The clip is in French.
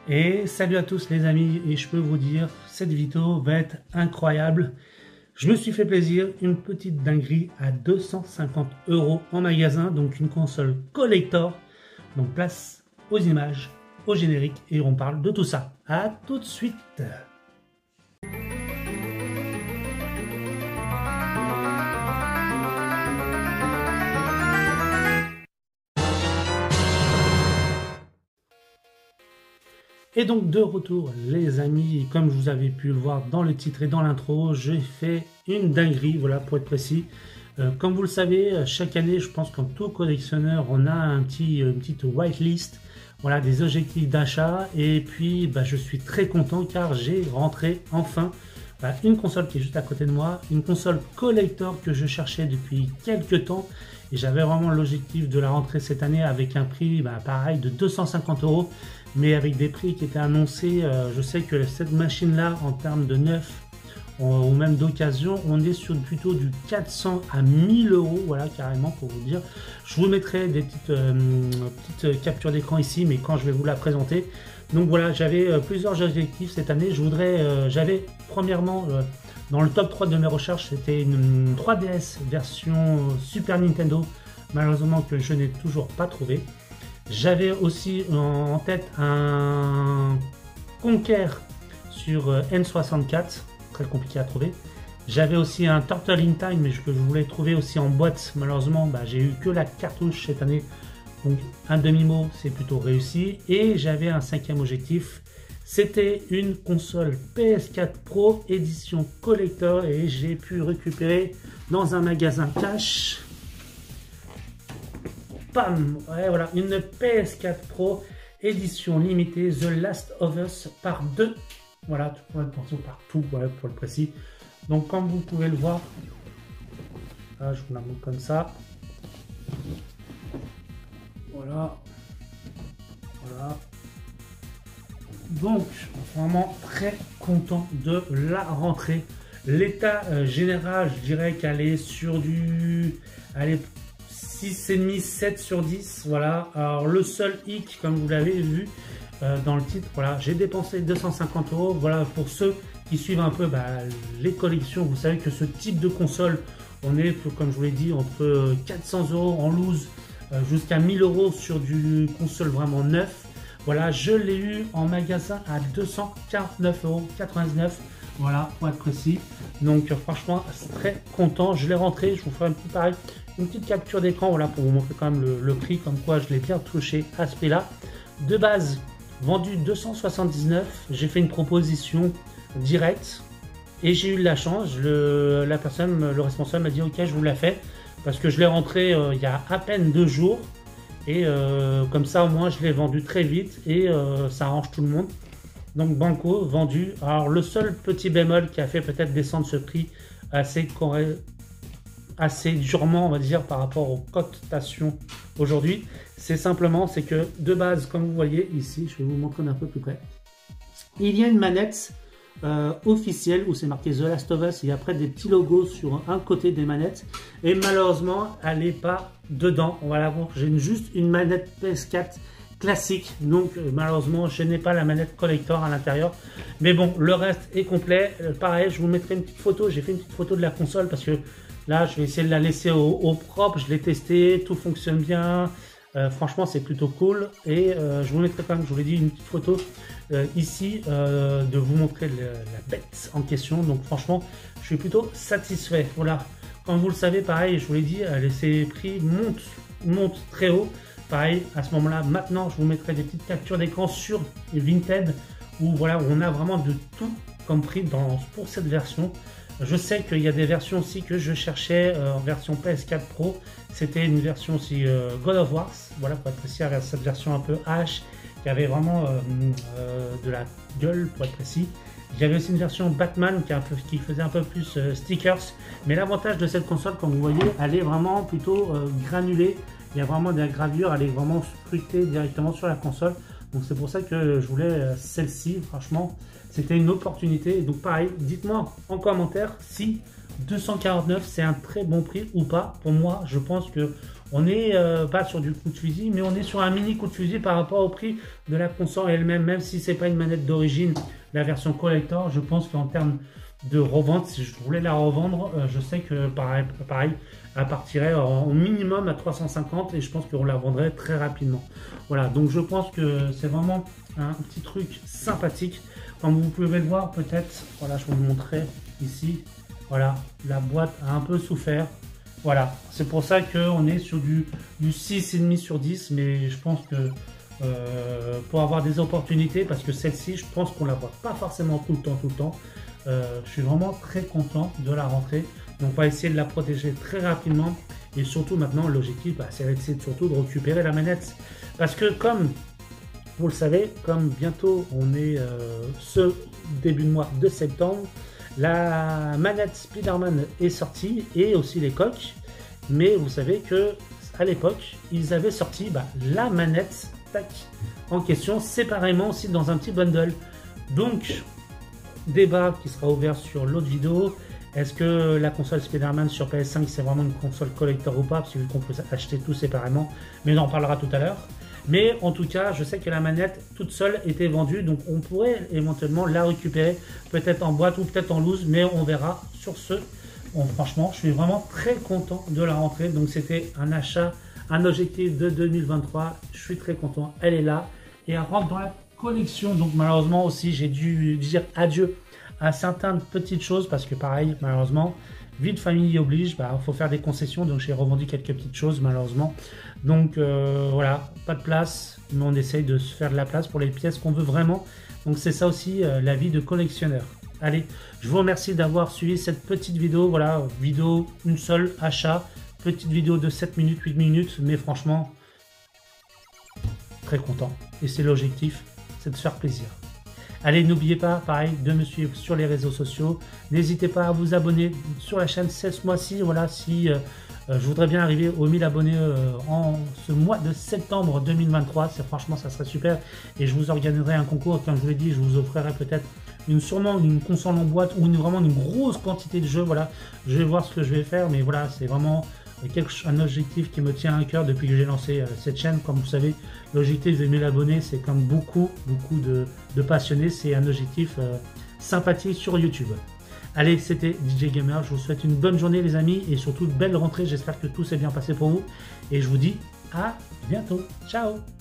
Et salut à tous les amis, et je peux vous dire, cette vidéo va être incroyable. Je me suis fait plaisir, une petite dinguerie à 250 € en magasin, donc une console collector. Donc place aux images, au générique, et on parle de tout ça. À tout de suite. Et donc de retour les amis, comme vous avez pu le voir dans le titre et dans l'intro, j'ai fait une dinguerie, voilà pour être précis. Comme vous le savez, chaque année, je pense qu'en tout collectionneur, on a une petite whitelist, voilà, des objectifs d'achat. Et puis je suis très content car j'ai rentré enfin une console qui est juste à côté de moi, une console collector que je cherchais depuis quelques temps. Et j'avais vraiment l'objectif de la rentrer cette année avec un prix pareil de 250 €. Mais avec des prix qui étaient annoncés, je sais que cette machine-là, en termes de neuf ou même d'occasion, on est sur plutôt du 400 à 1000 €, voilà, carrément, pour vous dire. Je vous mettrai des petites captures d'écran ici, mais quand je vais vous la présenter. Donc voilà, j'avais plusieurs objectifs cette année. J'avais premièrement, dans le top 3 de mes recherches, c'était une 3DS version Super Nintendo, malheureusement que je n'ai toujours pas trouvé. J'avais aussi en tête un Conker sur N64, très compliqué à trouver. J'avais aussi un Turtle in Time, mais que je voulais trouver aussi en boîte. Malheureusement, j'ai eu que la cartouche cette année. Donc un demi-mot, c'est plutôt réussi. Et j'avais un cinquième objectif. C'était une console PS4 Pro édition collector. Et j'ai pu récupérer dans un magasin cash. Bam, ouais, voilà, une PS4 Pro édition limitée The Last of Us par 2. Voilà, tu pourrais penser partout, voilà, pour le précis. Donc comme vous pouvez le voir, là, je vous la montre comme ça. Voilà. Voilà. Donc, vraiment très content de la rentrée. L'état général, je dirais qu'elle est sur du... Allez, 6,5, 7 sur 10, voilà. Alors le seul hic, comme vous l'avez vu dans le titre, voilà, j'ai dépensé 250 €. Voilà, pour ceux qui suivent un peu les collections, vous savez que ce type de console, on est, comme je vous l'ai dit, entre 400 € en loose jusqu'à 1000 € sur du console vraiment neuf. Voilà, je l'ai eu en magasin à 249,99 €. Voilà, pour être précis. Donc franchement, très content. Je l'ai rentré. Je vous ferai un petit pareil, une petite capture d'écran, voilà, pour vous montrer quand même le prix, comme quoi je l'ai bien touché à ce prix-là. De base, vendu 279. J'ai fait une proposition directe et j'ai eu de la chance. La personne, le responsable m'a dit ok, je vous la fais parce que je l'ai rentré il y a à peine 2 jours et comme ça au moins je l'ai vendu très vite et ça arrange tout le monde. Donc banco, vendu. Alors le seul petit bémol qui a fait peut-être descendre ce prix assez durement, on va dire, par rapport aux cotations aujourd'hui, c'est que de base, comme vous voyez ici, je vais vous montrer d'un peu plus près, il y a une manette officielle où c'est marqué The Last of Us et après des petits logos sur un côté des manettes, et malheureusement elle n'est pas dedans. On va la voir, j'ai juste une manette PS4 classique, donc malheureusement je n'ai pas la manette collector à l'intérieur, mais bon, le reste est complet. Pareil, je vous mettrai une petite photo. J'ai fait une petite photo de la console parce que là je vais essayer de la laisser au propre. Je l'ai testé, tout fonctionne bien, franchement c'est plutôt cool. Et je vous mettrai quand même, je vous l'ai dit, une petite photo ici de vous montrer la bête en question. Donc franchement je suis plutôt satisfait. Voilà, comme vous le savez, pareil, je vous l'ai dit, ces prix montent très haut. Pareil, à ce moment-là, maintenant, je vous mettrai des petites captures d'écran sur Vinted où voilà, on a vraiment de tout comme prix pour cette version. Je sais qu'il y a des versions aussi que je cherchais en version PS4 Pro. C'était une version aussi God of War, voilà, pour être précis, cette version un peu H qui avait vraiment de la gueule, pour être précis. Il y avait aussi une version Batman qui faisait un peu plus stickers. Mais l'avantage de cette console, comme vous voyez, elle est vraiment plutôt granulée. Il y a vraiment des gravures, elle est vraiment scrutée directement sur la console. Donc c'est pour ça que je voulais celle-ci. Franchement, c'était une opportunité. Donc pareil, dites-moi en commentaire si 249 c'est un très bon prix ou pas. Pour moi, je pense que on n'est pas sur du coup de fusil, mais on est sur un mini coup de fusil par rapport au prix de la console elle-même, même si c'est pas une manette d'origine, la version collector. Je pense qu'en termes de revente, si je voulais la revendre, je sais que pareil, elle partirait au minimum à 350 et je pense qu'on la vendrait très rapidement. Voilà, donc je pense que c'est vraiment un petit truc sympathique. Comme vous pouvez le voir peut-être, voilà, je vais vous montrer ici. Voilà, la boîte a un peu souffert. Voilà, c'est pour ça qu'on est sur du 6,5 sur 10, mais je pense que pour avoir des opportunités, parce que celle-ci, je pense qu'on la voit pas forcément tout le temps. Je suis vraiment très content de la rentrée. Donc on va essayer de la protéger très rapidement. Et surtout maintenant, l'objectif, c'est d'essayer surtout de récupérer la manette. Parce que comme vous le savez, comme bientôt on est ce début de mois de septembre, la manette Spider-Man est sortie et aussi les coques. Mais vous savez que à l'époque, ils avaient sorti la manette en question séparément aussi dans un petit bundle. Donc, débat qui sera ouvert sur l'autre vidéo. Est-ce que la console Spider-Man sur PS5 c'est vraiment une console collector ou pas? Parce qu'on peut acheter tout séparément, mais on en parlera tout à l'heure. Mais en tout cas, je sais que la manette toute seule était vendue, donc on pourrait éventuellement la récupérer, peut-être en boîte ou peut-être en loose, mais on verra. Sur ce, franchement, je suis vraiment très content de la rentrée. Donc c'était un achat, un objectif de 2023. Je suis très content, elle est là et elle rentre dans la collection. Donc malheureusement aussi, j'ai dû dire adieu à certaines petites choses parce que pareil, malheureusement, vie de famille oblige, faut faire des concessions, donc j'ai revendu quelques petites choses malheureusement. Donc voilà, pas de place, mais on essaye de se faire de la place pour les pièces qu'on veut vraiment. Donc c'est ça aussi la vie de collectionneur. Allez, je vous remercie d'avoir suivi cette petite vidéo. Voilà, vidéo une seule, achat, petite vidéo de 7 minutes, 8 minutes, mais franchement, très content. Et c'est l'objectif, c'est de se faire plaisir. Allez, n'oubliez pas, pareil, de me suivre sur les réseaux sociaux. N'hésitez pas à vous abonner sur la chaîne ce mois-ci. Voilà, si je voudrais bien arriver aux 1000 abonnés en ce mois de septembre 2023. Franchement, ça serait super. Et je vous organiserai un concours. Comme je vous l'ai dit, je vous offrirai peut-être sûrement une console en boîte ou vraiment une grosse quantité de jeux. Voilà, je vais voir ce que je vais faire. Mais voilà, c'est vraiment un objectif qui me tient à cœur depuis que j'ai lancé cette chaîne. Comme vous savez, l'objectif de 1000 abonnés, c'est comme beaucoup de passionnés, c'est un objectif sympathique sur YouTube. Allez, c'était DJ Gamer, je vous souhaite une bonne journée les amis et surtout une belle rentrée, j'espère que tout s'est bien passé pour vous et je vous dis à bientôt, ciao.